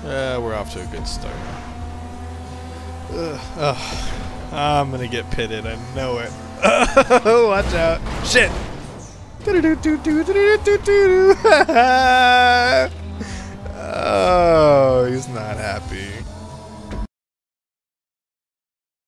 We're off to a good start. I'm gonna get pitted. I know it. Watch out! Shit!